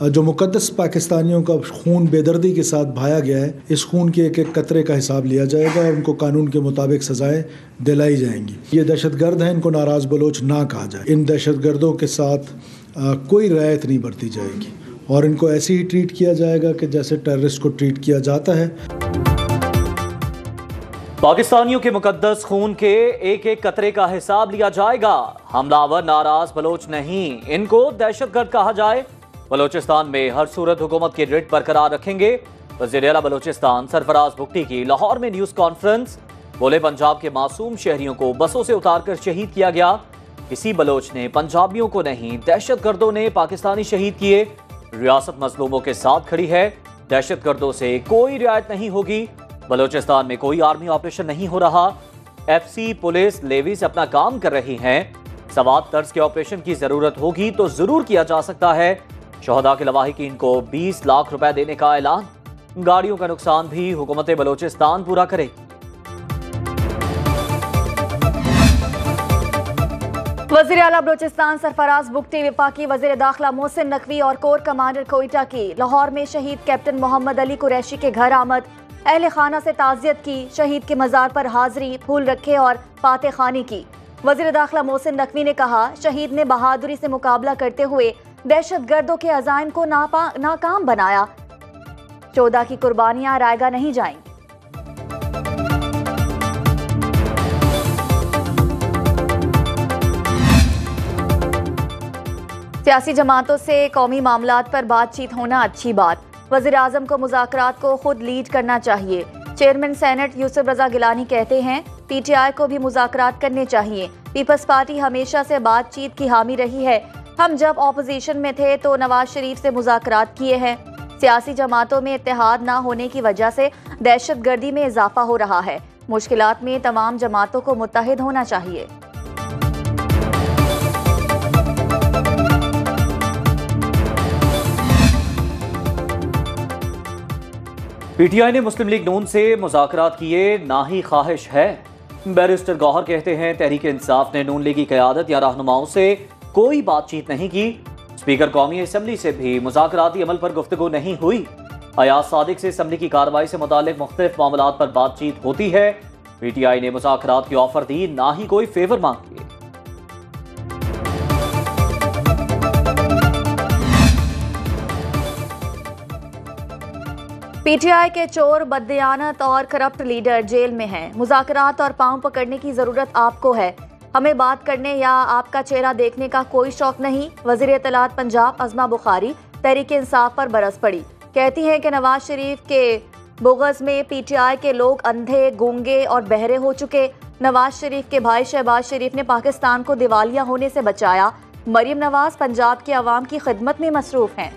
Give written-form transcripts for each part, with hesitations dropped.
जो मुकद्दस पाकिस्तानियों का खून बेदर्दी के साथ बहाया गया है, इस खून के एक एक कतरे का हिसाब लिया जाएगा और उनको कानून के मुताबिक सजाएं दिलाई जाएंगी। ये दहशतगर्द हैं, इनको नाराज़ बलोच ना कहा जाए। इन दहशतगर्दों के साथ कोई रियायत नहीं बरती जाएगी और इनको ऐसे ही ट्रीट किया जाएगा कि जैसे टेररिस्ट को ट्रीट किया जाता है। पाकिस्तानियों के मुकद्दस खून के एक एक कतरे का हिसाब लिया जाएगा। हमलावर नाराज बलोच नहीं, इनको दहशतगर्द कहा जाए। बलोचिस्तान में हर सूरत हुकूमत की रिट बरकरार रखेंगे। वज़ीर आला बलोचिस्तान सरफराज भुगटी की लाहौर में न्यूज कॉन्फ्रेंस। बोले, पंजाब के मासूम शहरियों को बसों से उतारकर शहीद किया गया। किसी बलोच ने पंजाबियों को नहीं, दहशतगर्दों ने पाकिस्तानी शहीद किए। रियासत मजलूमों के साथ खड़ी है, दहशतगर्दों से कोई रियायत नहीं होगी। बलोचिस्तान में कोई आर्मी ऑपरेशन नहीं हो रहा। एफसी पुलिस लेवी से अपना काम कर रही है। सवात तर्ज के ऑपरेशन की जरूरत होगी तो जरूर किया जा सकता है। शहदा के लवाहिकीन को 20 लाख रुपए देने का ऐलान। गाड़ियों का नुकसान भी हुकूमत बलोचिस्तान पूरा करेगी। वज़ीर आला बलोचिस्तान सरफराज भुगटी, वफाकी वज़ीर दाखिला मोहसिन नकवी और कोर कमांडर कोयटा की लाहौर में शहीद कैप्टन मोहम्मद अली कुरैशी के घर आमद। अहले खाना से ताज़ियत की, शहीद के मज़ार पर हाज़री, फूल रखे और फाते खानी की। वज़ीर दाखिला मोहसिन नकवी ने कहा, शहीद ने बहादुरी से मुकाबला करते हुए दहशतगर्दों के अज़ाइम को नाकाम बनाया। 14 की कुर्बानियां रायगा नहीं जाएंगी। सियासी जमातों से कौमी मामलात पर बातचीत होना अच्छी बात। वज़ीर आज़म को मुज़ाकरात को खुद लीड करना चाहिए। चेयरमैन सेनेट यूसुफ रज़ा गिलानी कहते हैं, पीटीआई को भी मुज़ाकरात करने चाहिए। पीपल्स पार्टी हमेशा से बातचीत की हामी रही है। हम जब ऑपोजिशन में थे तो नवाज शरीफ से मुज़ाकरात किए हैं। सियासी जमातों में इत्तेहाद ना होने की वजह से दहशतगर्दी में इजाफा हो रहा है। मुश्किलात में तमाम जमातों को मुत्तहिद होना चाहिए। पीटीआई ने मुस्लिम लीग नून से मुज़ाकरात किए, ना ही ख्वाहिश है। बैरिस्टर गौहर कहते हैं, तहरीक इंसाफ ने नून लीग की क़यादत या रहनुमाओं से कोई बातचीत नहीं की। स्पीकर कौमी असम्बली से भी मुज़ाकराती अमल पर गुफ्तगू नहीं हुई। अयाज सादिक से असम्बली की कार्रवाई से मुतालिक मुख्तलिफ मामलात पर बातचीत होती है। पीटीआई ने मुज़ाकरात की ऑफर दी, ना ही कोई फेवर मांगी। पीटीआई के चोर, बददियानत और करप्ट लीडर जेल में हैं। मुज़ाकरात और पांव पकड़ने की जरूरत आपको है, हमें बात करने या आपका चेहरा देखने का कोई शौक नहीं। वज़ीर इत्तलात पंजाब अज़मा बुखारी तहरीक इंसाफ पर बरस पड़ी। कहती हैं कि नवाज शरीफ के बुग़ज़ में पीटीआई के लोग अंधे, गूंगे और बहरे हो चुके। नवाज शरीफ के भाई शहबाज शरीफ ने पाकिस्तान को दिवालिया होने से बचाया। मरीम नवाज पंजाब की आवाम की खिदमत में मसरूफ हैं।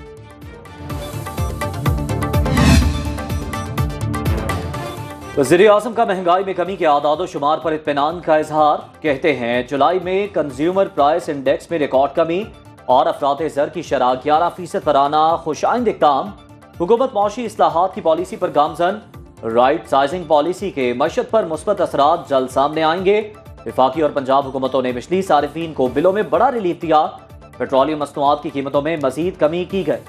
वज़ीर आज़म का महंगाई में कमी के आदाद व शुमार पर इत्मीनान का इजहार। कहते हैं, जुलाई में कंज्यूमर प्राइस इंडेक्स में रिकॉर्ड कमी और अफराते ज़र की शरह 11% पर आना खुशाइंद इक़दाम। हुकूमत मौशी इस्लाहात की पॉलिसी पर गामजन। राइट साइजिंग पॉलिसी के मशत पर मुस्बत असरात जल्द सामने आएंगे। वफाकी और पंजाब हुकूमतों ने बिजली सारिफीन को बिलों में बड़ा रिलीफ दिया। पेट्रोलियम मसनूआत की कीमतों में मजीद कमी की गई।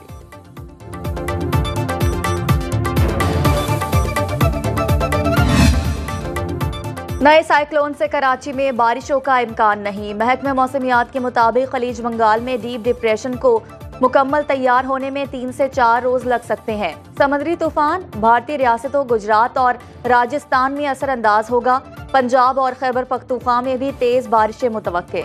नए साइक्लोन से कराची में बारिशों का इम्कान नहीं। महकमे मौसमियात के मुताबिक खलीज बंगाल में डीप डिप्रेशन को मुकम्मल तैयार होने में 3 से 4 रोज लग सकते हैं। समुद्री तूफान भारतीय रियासतों गुजरात और राजस्थान में असरअंदाज होगा। पंजाब और खैबर पख्तूनख्वा में भी तेज बारिशें मुतवक्के।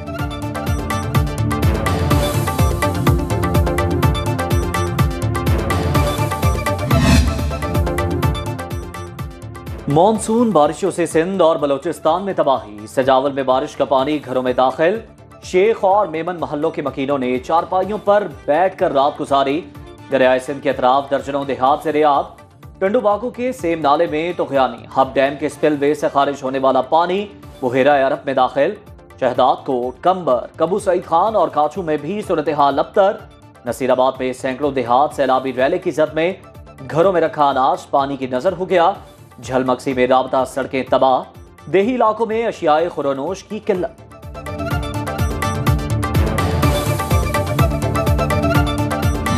मॉनसून बारिशों से सिंध और बलोचिस्तान में तबाही। सजावल में बारिश का पानी घरों में दाखिल। शेख और मेमन महल्लों के मकीनों ने चारपाइयों पर बैठकर रात गुजारी। दरियाए सिंध के अतराफ दर्जनों देहात से रियाब। टंडूबाकू के सेम नाले में तुगयानी हब डैम के स्पिलवे से खारिज होने वाला पानी बुहेरा अरब में दाखिल। शहदादकोट, कंबर, कबू सईद खान और काछू में भी सूरत हाल अबतर। नसीराबाद में सैकड़ों देहात सैलाबी रैले की जद में। घरों में रखा अनाज पानी की नजर हो गया। झलमक्सी में राबता सड़कें तबाह। देही इलाकों में अशियाए खुरोनोश की किल्लत।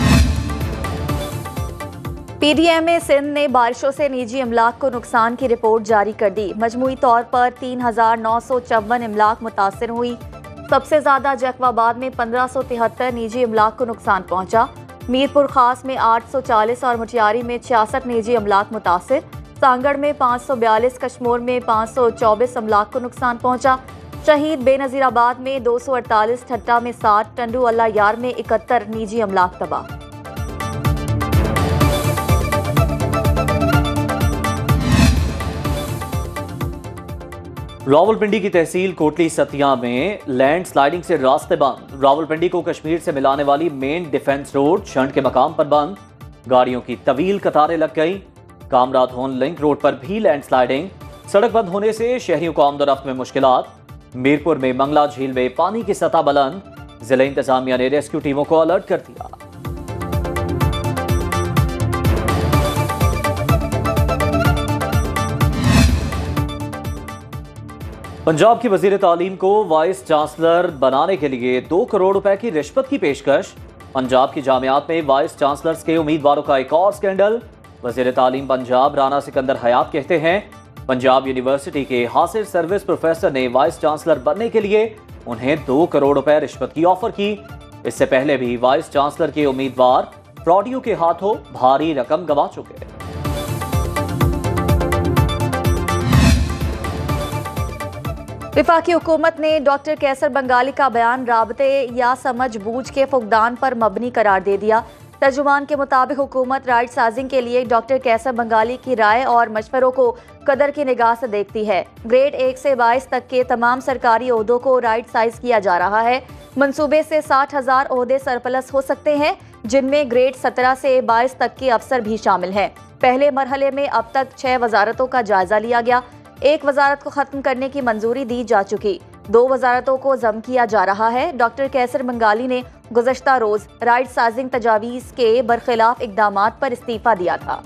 PDMA सिंध ने बारिशों से निजी अमलाक को नुकसान की रिपोर्ट जारी कर दी। मजमूई तौर पर 3,954 अमलाक मुतासर हुई। सबसे ज्यादा जैकबाबाद में 1573 निजी अमलाक को नुकसान पहुंचा। मीरपुर खास में 840 और मुटियारी में 66 निजी अमलाक मुतासर। सांगड़ में 542, कश्मोर में 524 अमलाक को नुकसान पहुंचा। शहीद बेनजीराबाद में 248, ठट्टा में 60, टंडू अल्लाह यार में 71 निजी अमलाक तबाह। रावलपिंडी की तहसील कोटली सतिया में लैंड स्लाइडिंग से रास्ते बंद। रावलपिंडी को कश्मीर से मिलाने वाली मेन डिफेंस रोड शंट के मकाम पर बंद। गाड़ियों की तवील कतारें लग गई। कामराधोन लिंक रोड पर भी लैंड स्लाइडिंग। सड़क बंद होने से शहरियों को आमदोरफ्त में मुश्किलात। मीरपुर में मंगला झील में पानी की सतह बुलंद। जिला इंतजामिया ने रेस्क्यू टीमों को अलर्ट कर दिया। पंजाब की वजीर तालीम को वाइस चांसलर बनाने के लिए 2 करोड़ रुपए की रिश्वत की पेशकश। पंजाब की जामियात में वाइस चांसलर्स के उम्मीदवारों का एक और स्कैंडल। वजीर तालीम पंजाब राना सिकंदर हयात कहते हैं पंजाब यूनिवर्सिटी के हासिल सर्विस प्रोफेसर ने वाइस चांसलर बनने के लिए उन्हें 2 करोड़ रुपए रिश्वत की ऑफर की। इससे पहले भी वाइस चांसलर के उम्मीदवार फ्रॉडियों के हाथों भारी रकम गंवा चुके। वफाकी हुकूमत ने डॉक्टर कैसर बंगाली का बयान राबते या समझ बूझ के फुकदान पर मबनी करार दे दिया। तर्जुमान के मुताबिक हुकूमत राइट साइजिंग के लिए डॉक्टर कैसर बंगाली की राय और मशवरों को कदर की निगाह से देखती है। ग्रेड 1 से 22 तक के तमाम सरकारी ओहदों को राइट साइज किया जा रहा है। मंसूबे से 60,000 ओहदे सरप्लस हो सकते हैं, जिनमें ग्रेड 17 से 22 तक के अफसर भी शामिल हैं। पहले मरहले में अब तक 6 वजारतों का जायजा लिया गया। एक वजारत को खत्म करने की मंजूरी दी जा चुकी। 2 वजारतों को जम किया जा रहा है। डॉक्टर कैसर बंगाली ने गुज़श्ता रोज राइट साइजिंग तजावीज़ के बरखिलाफ इक़दामात पर इस्तीफा दिया था।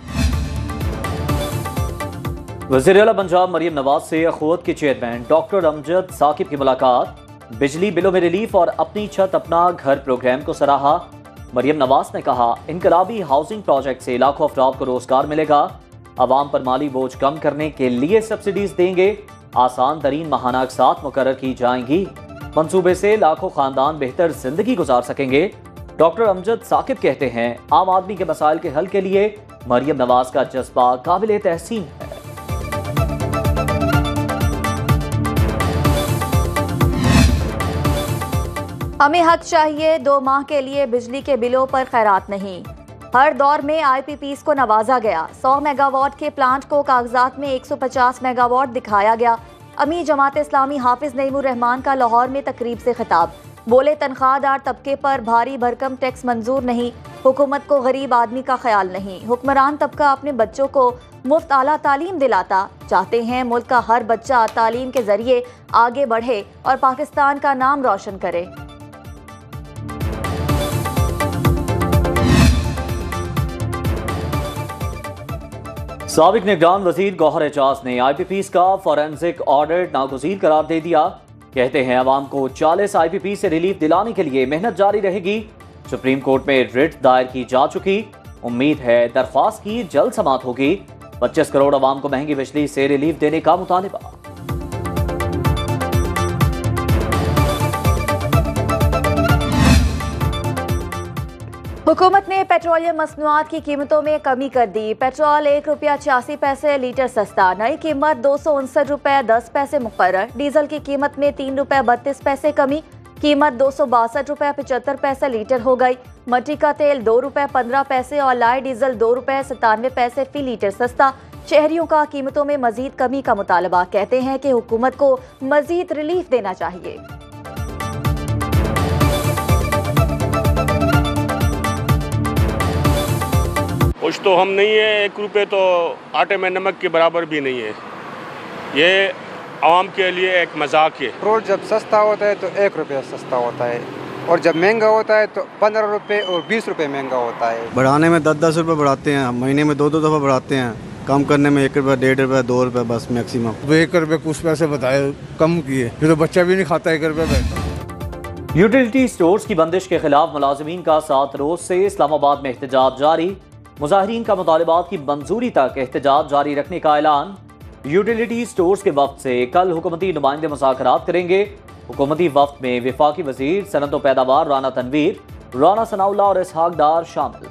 वज़ीर आला पंजाब मरियम नवाज से अखुवत के चेयरमैन डॉक्टर अमजद साकिब की मुलाकात। बिजली बिलों में रिलीफ और अपनी छत अपना घर प्रोग्राम को सराहा। मरियम नवाज ने कहा इनकलाबी हाउसिंग प्रोजेक्ट से लाखों अफराद को रोजगार मिलेगा। अवाम पर माली बोझ कम करने के लिए सब्सिडीज देंगे। आसान तरीन माहाना अक़सात मुकर्रर की जाएंगी। मंसूबे से लाखों खानदान बेहतर जिंदगी गुजार सकेंगे। डॉक्टर अमजद साकिब कहते हैं आम आदमी के मसाइल के हल के लिए मरियम नवाज का जज्बा काबिल तहसीन है। हमें हक चाहिए 2 माह के लिए बिजली के बिलों पर खैरात नहीं। हर दौर में IPPs को नवाजा गया। 100 मेगावाट के प्लांट को कागजात में 150 मेगावाट दिखाया गया। अमीर जमात इस्लामी हाफिज नईमुर रहमान का लाहौर में तकरीब से खिताब। बोले तनख्वाहदार तबके पर भारी भरकम टैक्स मंजूर नहीं। हुकूमत को गरीब आदमी का ख्याल नहीं। हुक्मरान तबका अपने बच्चों को मुफ्त आला तालीम दिलाता। चाहते हैं मुल्क का हर बच्चा तालीम के जरिए आगे बढ़े और पाकिस्तान का नाम रोशन करे। साबिक निगरान वजीर गौहर एजाज ने IPPs का फॉरेंसिक ऑडिट नागुज़ीर करार दे दिया। कहते हैं अवाम को 40 IPP से रिलीफ दिलाने के लिए मेहनत जारी रहेगी। सुप्रीम कोर्ट में रिट दायर की जा चुकी। उम्मीद है दरख्वास्त की जल्द समाअत होगी। 25 करोड़ अवाम को महंगी बिजली से रिलीफ देने का मुतालिबा। हुकूमत ने पेट्रोलियम मसनूआत की कीमतों में कमी कर दी। पेट्रोल ₹1.86 लीटर सस्ता। नई कीमत ₹259.10 मुकर्रर। डीजल की कीमत में ₹3.32 कमी। कीमत ₹262.75 लीटर हो गई। मट्टी का तेल ₹2.15 और लाए डीजल ₹2.97 फी लीटर सस्ता। शहरियों का कीमतों में मजीद कमी का मुतालबा। कहते हैं कि हुकूमत को मजीद रिलीफ देना चाहिए। कुछ तो हम नहीं है, 1 रुपये तो आटे में नमक के बराबर भी नहीं है। ये आवाम के लिए एक मजाक है। पेट्रोल जब सस्ता होता है तो 1 रुपया सस्ता होता है, और जब महंगा होता है तो 15 रुपये और 20 रुपये महंगा होता है। बढ़ाने में 10-10 रुपये बढ़ाते हैं, महीने में 2-2 दफ़ा बढ़ाते हैं। कम करने में 1 रुपया, 1.5 रुपया, 2 रुपये बस मैक्सिमम। 1 रुपये कुछ पैसे बताए कम किए, ये तो बच्चा भी नहीं खाता 1 रुपये पैसा। यूटिलिटी स्टोर्स की बंदिश के खिलाफ मुलाजिमीन का 7 रोज से इस्लामाबाद में एहतजाज जारी। मुजाहिरीन का मुतालिबात की मंजूरी तक एहतजाज जारी रखने का ऐलान। यूटिलिटी स्टोर्स के वफ्द से कल हुकूमती नुमाइंदे मुज़ाकरात करेंगे। हुकूमती वफ्द में वफाकी वज़ीर सनअत व पैदावार राना तनवीर, राना सनाउल्लाह और इसहाक डार शामिल।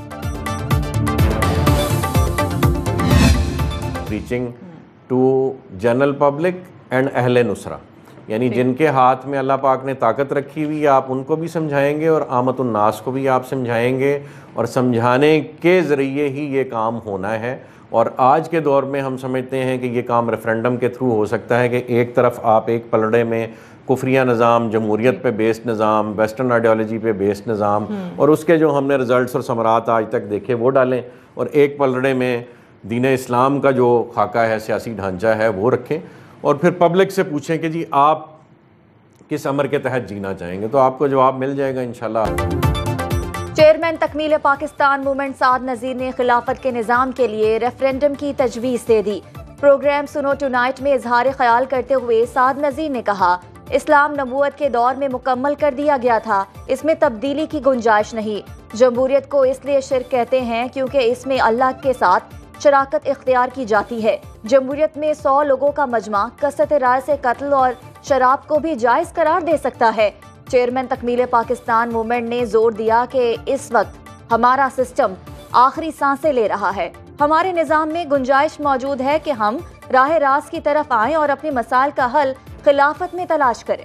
Reaching to general public and अहले नुसरा, यानी जिनके हाथ में अल्लाह पाक ने ताकत रखी हुई, आप उनको भी समझाएंगे और आमतुन्नास को भी आप समझाएंगे, और समझाने के ज़रिए ही ये काम होना है। और आज के दौर में हम समझते हैं कि ये काम रेफरेंडम के थ्रू हो सकता है कि एक तरफ आप एक पलड़े में कुफरिया निज़ाम, जमहूरियत पे बेस्ड निज़ाम, वेस्टर्न आइडियोलॉजी पे बेस्ड निज़ाम और उसके जो हमने रिज़ल्ट्स और समरात आज तक देखे वो डालें, और एक पलड़े में दीन इस्लाम का जो खाका है, सियासी ढांचा है, वो रखें, और फिर पब्लिक से पूछें कि जी आप किस अमर के तहत जीना चाहेंगे, तो आपको जवाब मिल जाएगा इंशाल्लाह। चेयरमैन तकमील पाकिस्तान मूवमेंट साद नज़ीर ने खिलाफत के निज़ाम के लिए रेफरेंडम की तजवीज़ दे दी। प्रोग्राम सुनो टुनाइट में इजहार ख्याल करते हुए साद नज़ीर ने कहा, इस्लाम नबूवत के दौर में मुकम्मल कर दिया गया था, इसमें तब्दीली की गुंजाइश नहीं। जमहूरियत को इसलिए शिर्क कहते हैं क्योंकि इसमें अल्लाह के साथ शराकत इख्तियार की जाती है। जमहूरियत में 100 लोगों का मजमा कसरत राय से कत्ल और शराब को भी जायज़ करार दे सकता है। चेयरमैन तकमील पाकिस्तान मूवमेंट ने जोर दिया कि इस वक्त हमारा सिस्टम आखिरी सांसें ले रहा है। हमारे निज़ाम में गुंजाइश मौजूद है कि हम राह रास्त की तरफ आएं और अपने मसाइल का हल खिलाफत में तलाश करें।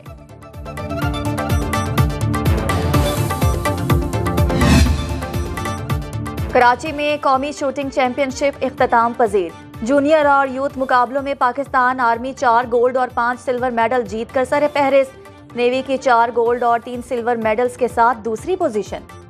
कराची में कौमी शूटिंग चैंपियनशिप इख्तिताम पजीर। जूनियर और यूथ मुकाबलों में पाकिस्तान आर्मी 4 गोल्ड और 5 सिल्वर मेडल जीतकर सर फहरिस्त। नेवी की 4 गोल्ड और 3 सिल्वर मेडल्स के साथ दूसरी पोजीशन।